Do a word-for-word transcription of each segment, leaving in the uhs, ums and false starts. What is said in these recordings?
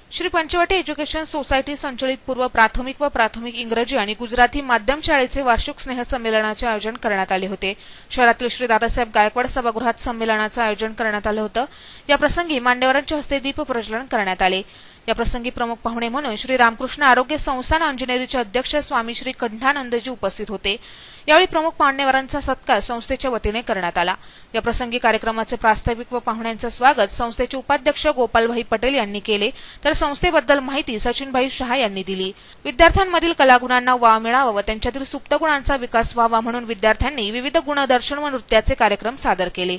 Shri Panchavati education society संचलित पूर्व प्राथमिक व प्राथमिक इंग्रजी आणि गुजराती माध्यम शाळेचे वार्षिक स्नेहसंमेलनाचे आयोजन करण्यात आले होते। शहरातील श्री दादासाहेब गायकवाड सभागृहात संमेलनाचे आयोजन करण्यात आले होते। या प्रसंगी मान्यवरांच्या हस्ते दीप प्रज्वलन करण्यात आले। या प्रसंगी प्रमुख पाहुणे म्हणून श्री रामकृष्ण आरोग्य संस्थान अंजनेरीचे अध्यक्ष स्वामी श्री कंठानंदजी उपस्थित होते। यावेळी प्रमुख मान्यवरांचा सत्कार संस्थेच्या वतीने करण्यात आला। या प्रसंगी कार्यक्रमाचे प्रास्ताविक व पाहुण्यांचे स्वागत संस्थेचे उपाध्यक्ष गोपालभाई पटेल यांनी केले, तर संस्थेबद्दल माहिती सचिनभाई शहा यांनी दिली। विद्यार्थ्यांमधील कलागुणांना वाव मिळावा व त्यांच्यातील सुप्त गुणांचा विकास व्हावा म्हणून विद्यार्थ्यांनी विविध गुणदर्शन व नृत्याचे कार्यक्रम सादर केले।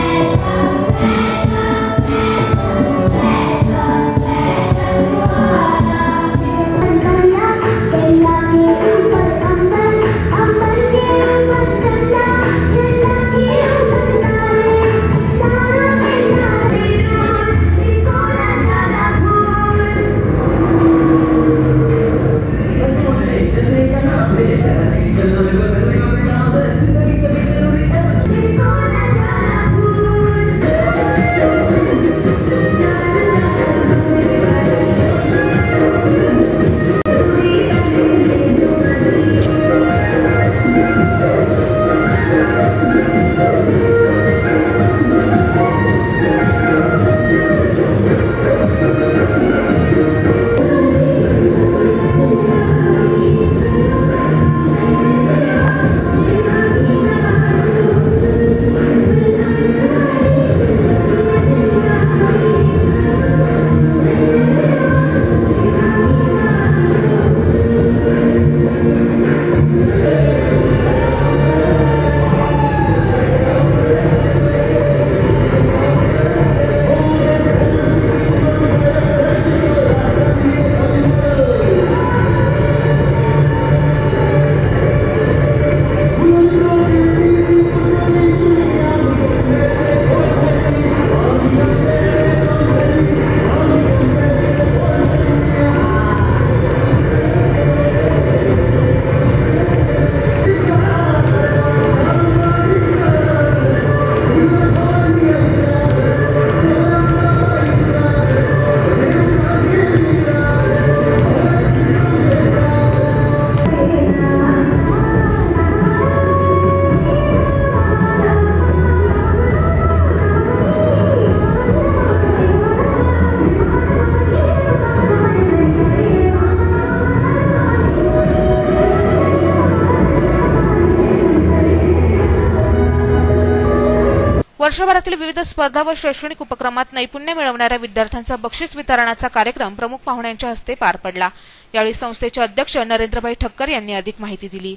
वर्षभरातील विविध स्पर्धा व शैक्षणिक उपक्रमात नैपुण्य मिळवणाऱ्या विद्यार्थ्यांचा बक्षीस वितरणाचा कार्यक्रम प्रमुख पाहुण्यांच्या हस्ते पार पडला। यावेळी संस्थेचे अध्यक्ष नरेंद्रभाई ठक्कर यांनी अधिक माहिती दिली।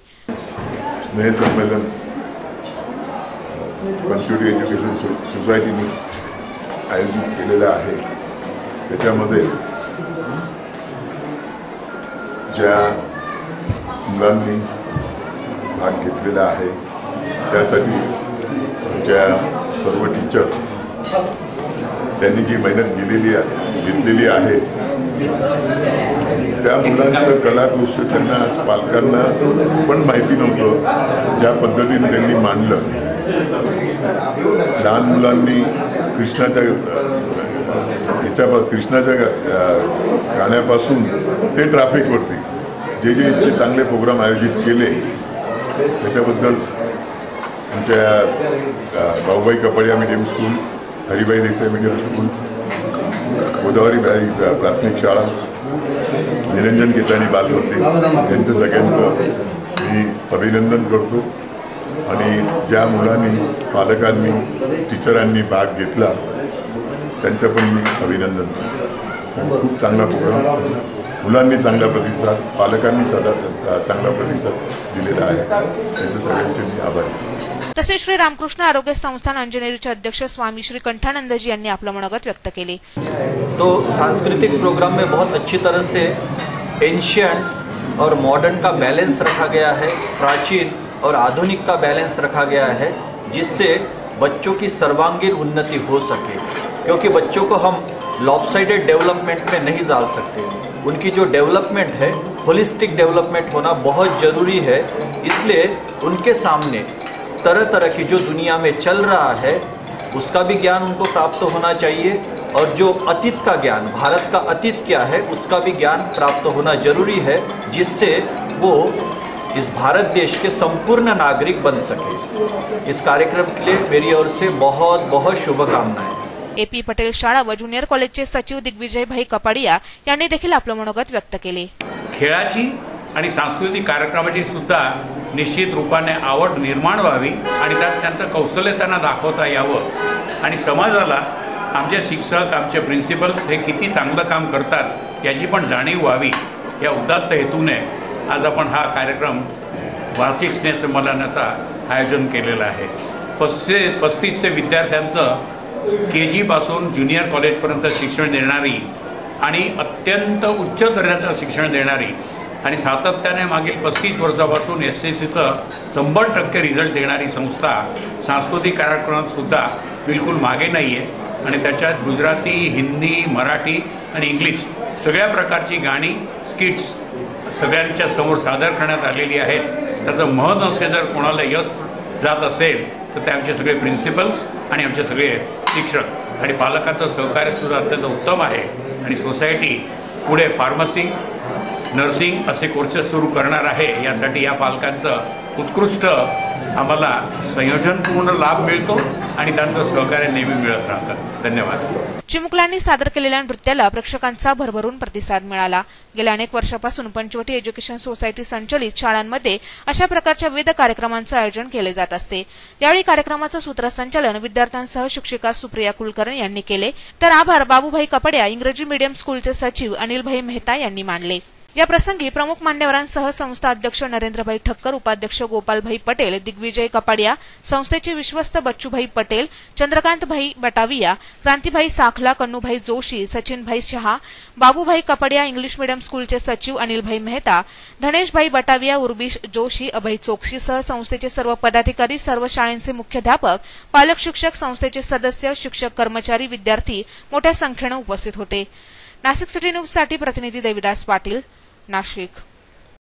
स्नेह संमेलन पंचवटी एज्युकेशन सोसायटीने आयोजित केलेला आहे। त्याच्यामध्ये ज्या मुलांनी भाग घेतलेला आहे त्यासाठी ज्या सर्व टीचर त्यांनी जी मेहनत केलेली आहे घेतलेली आहे त्या मुलांचं कलाकौशल्य त्यांना आज पालकांना पण माहिती नव्हतं। ज्या पद्धतीने त्यांनी मांडलं, लहान मुलांनी कृष्णाच्या ह्याच्या कृष्णाच्या गाण्यापासून ते ट्रॅफिकवरती जे जे इतके चांगले प्रोग्राम आयोजित केले त्याच्याबद्दल आमच्या Bhaubai Kapadia medium school, Haribhai Desai medium school, Godavaribai प्राथमिक शाळा, निरंजन केतानी बालमंदिर यांचं सगळ्यांचं मी अभिनंदन करतो। आणि ज्या मुलांनी पालकांनी टीचरांनी भाग घेतला त्यांचं पण मी अभिनंदन करतो। खूप चांगला प्रोग्राम, मुलांनी चांगला प्रतिसाद, पालकांनी सदा चांगला प्रतिसाद दिलेला आहे। त्यांच्या सगळ्यांचे मी आभारी। तसेच श्री रामकृष्ण आरोग्य संस्थान अंजनेरीचे अध्यक्ष स्वामी श्री कंठानंदजी यांनी आपलं मनोगत व्यक्त केले। तो सांस्कृतिक प्रोग्राम में बहुत अच्छी तरह से एंशिएंट और मॉडर्न का बैलेंस रखा गया है, प्राचीन और आधुनिक का बैलेंस रखा गया है, जिससे बच्चों की सर्वांगीण उन्नति हो सके। क्योंकि बच्चों को हम लॉपसाइडेड डेवलपमेंट में नहीं डाल सकते, उनकी जो डेवलपमेंट है होलिस्टिक डेवलपमेंट होना बहुत ज़रूरी है। इसलिए उनके सामने तरह तरह की जो दुनिया में चल रहा है उसका भी ज्ञान उनको प्राप्त होना चाहिए और जो अतीत का ज्ञान, भारत का अतीत क्या है उसका भी ज्ञान प्राप्त होना जरूरी है, जिससे वो इस भारत देश के संपूर्ण नागरिक बन सके। इस कार्यक्रम के लिए मेरी ओर से बहुत बहुत शुभकामनाएं। एपी पटेल शाळा व ज्युनियर कॉलेजचे सचिव दिग्विजय भाई कपाडिया यांनी देखील आपलं मनोगत व्यक्त केले। खेळाची आणि सांस्कृतिक कार्यक्रमाची सुद्धा निश्चित रूपाने आवड निर्माण व्हावी आणि त्यात त्यांचं कौशल्य त्यांना दाखवता यावं आणि समाजाला आमचे शिक्षक, आमचे प्रिन्सिपल्स हे किती चांगलं काम करतात याची पण जाणीव व्हावी या उदात्त हेतूने आज आपण हा कार्यक्रम वार्षिक स्नेहसंमेलनाचा आयोजन केलेला आहे। पस्से पस्तीसशे विद्यार्थ्यांचं के जीपासून ज्युनियर कॉलेजपर्यंत शिक्षण देणारी आणि अत्यंत उच्च दर्जाचं शिक्षण देणारी आणि सातत्याने मागील पस्तीस वर्षापासून एस एस सीचं शंभर टक्के रिझल्ट देणारी संस्था सांस्कृतिक कार्यक्रमात सुद्धा बिलकुल मागे नाही आहे आणि त्याच्यात गुजराती, हिंदी, मराठी आणि इंग्लिश सगळ्या प्रकारची गाणी, स्किट्स सगळ्यांच्या समोर सादर करण्यात आलेली आहेत। त्याचं महत्त्व असे जर कोणाला यश जात असेल तर ते आमचे सगळे प्रिन्सिपल्स आणि आमचे सगळे शिक्षक आणि पालकांचं सहकार्यसुद्धा अत्यंत उत्तम आहे आणि सोसायटी पुढे फार्मसी, नर्सिंग असे कोर्सेस सुरू करणार आहे। यासाठी या पालकांचं उत्कृष्ट आम्हाला संयोजनपूर्ण लाभ मिळतो आणि त्यांचं सहकार्य नेहमी मिळत राहतं। धन्यवाद। चिमुकल्यांनी सादर केलेल्या नृत्याला प्रेक्षकांचा भरभरून प्रतिसाद मिळाला। गेल्या अनेक वर्षापासून पंचवटी एज्युकेशन सोसायटी संचलित शाळांमध्ये अशा प्रकारच्या विविध कार्यक्रमांचे आयोजन केले जात असते। यावेळी कार्यक्रमाचं सूत्रसंचालन विद्यार्थ्यांसह शिक्षिका सुप्रिया कुलकर्णी यांनी केले, तर आभार बाबूभाई कपाडिया इंग्रजी मीडियम स्कूलचे सचिव अनिलभाई मेहता यांनी मानले। या प्रसंगी प्रमुख मान्यवरांसह संस्था अध्यक्ष नरेंद्रभाई ठक्कर, उपाध्यक्ष गोपालभाई पटेल, दिग्विजय कपाडिया, संस्थेचे विश्वस्त बच्चूभाई पटेल, चंद्रकांतभाई बटाविया, क्रांतीभाई साखला, कन्नूभाई जोशी, सचिनभाई शहा, बाबूभाई कपाडिया इंग्लिश मीडियम स्कूलचे सचिव अनिलभाई मेहता, धनेशभाई बटाविया, उर्बिश जोशी, अभय चोक्सीसह संस्थेचे सर्व पदाधिकारी, सर्व शाळांचे मुख्याध्यापक, पालक शिक्षक, संस्थेचे सदस्य, शिक्षक, कर्मचारी, विद्यार्थी मोठ्या संख्येने उपस्थित होते। नाशिक सिटी न्यूज साठी प्रतिनिधी देविदास पाटील, नाशिक।